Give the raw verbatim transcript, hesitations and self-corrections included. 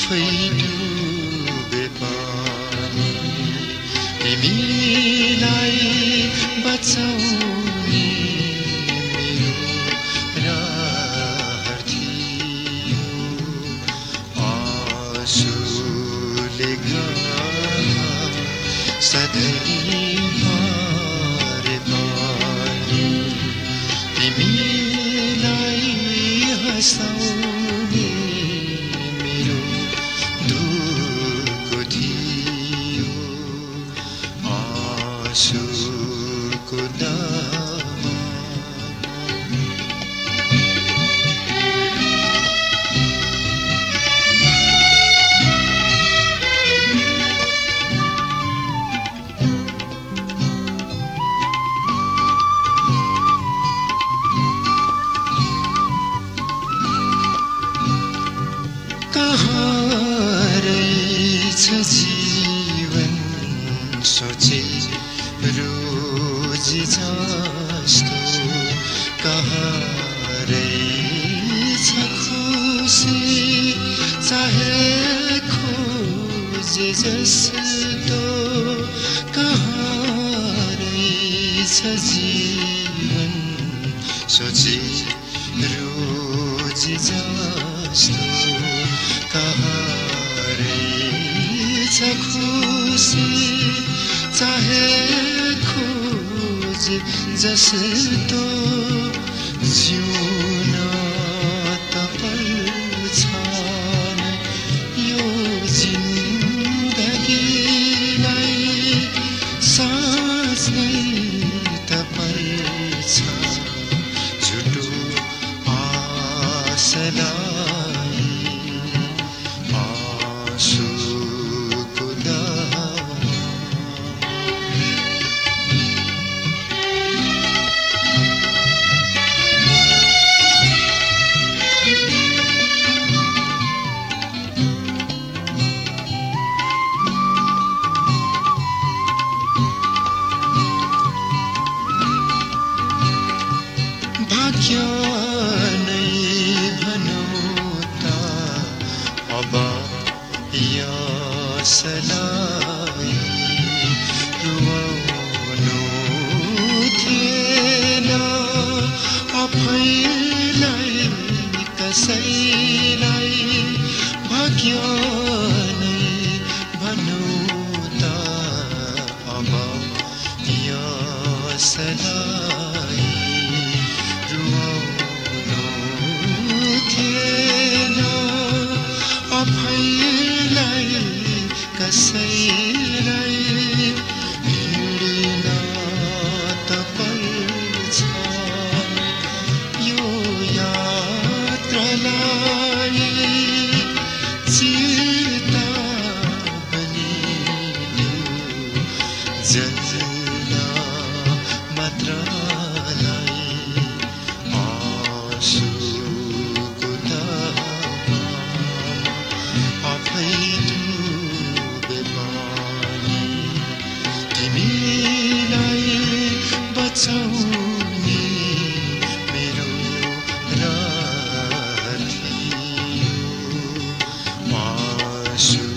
आफै डुबे पनि तिमीलाई बचाउने मेरो रहर थियो। आँसुले घाम सधैँ भरे पनि तिमीलाई हँसाउने मेरो दुःख थियो। आँसुको दाममा जीवन सोचे रोज जस्तो कहाँ रहेछ खुसी चाहे खोजे जस्तो कहाँ रहेछ जीवन सोचे रोज जस्तो कहाँ खुसी चाहे खोज जस्तो जिउन त पर्छ यो जिन्दगीलाई साँच्नै त पर्छ झुटो आशलाई आँसु भाग्य नै भनौँ त अब यसलाई रुवाउनु थिएन आफैलाई कसैलाई। भाग्य नै भनौँ त अब यसलाई आफैलाई कसैलाई हिँड्न त पर्छ यो यात्रालाई चिता बनिनु जल्न मात्रलाई आँसुको दाममा आफै डुबे पनि तिमीलाई बचाउने मेरो रहर थियो। आँसु